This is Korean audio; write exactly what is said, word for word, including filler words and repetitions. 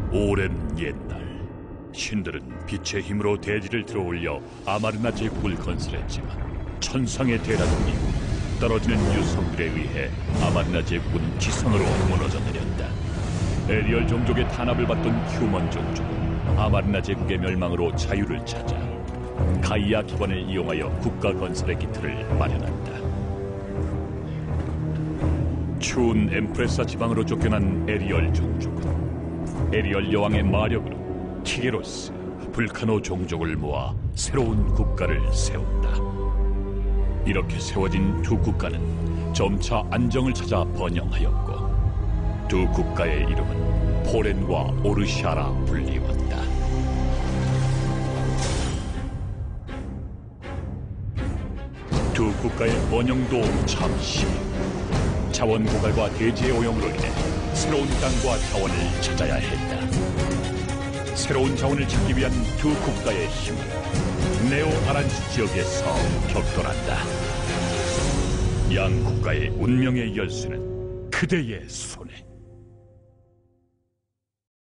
오랜 옛날, 신들은 빛의 힘으로 대지를 들어올려 아마르나 제국을 건설했지만 천상의 대란으로 이후 떨어지는 유성들에 의해 아마르나 제국은 지상으로 무너져 내렸다. 에리얼 종족의 탄압을 받던 휴먼 종족은 아마르나 제국의 멸망으로 자유를 찾아 가이아 기관을 이용하여 국가 건설의 기틀을 마련한다. 추운 엠프레사 지방으로 쫓겨난 에리얼 종족은 에리얼 여왕의 마력으로 티게로스, 불카노 종족을 모아 새로운 국가를 세운다. 이렇게 세워진 두 국가는 점차 안정을 찾아 번영하였고 두 국가의 이름은 포렌과 오르샤라 불리웠다. 두 국가의 번영도 잠시 자원 고갈과 대지의 오염으로 인해 새로운 땅과 자원을 찾아야 했다. 새로운 자원을 찾기 위한 두 국가의 힘은 네오 아란지 지역에서 격돌한다. 양 국가의 운명의 열쇠는 그대의 손에.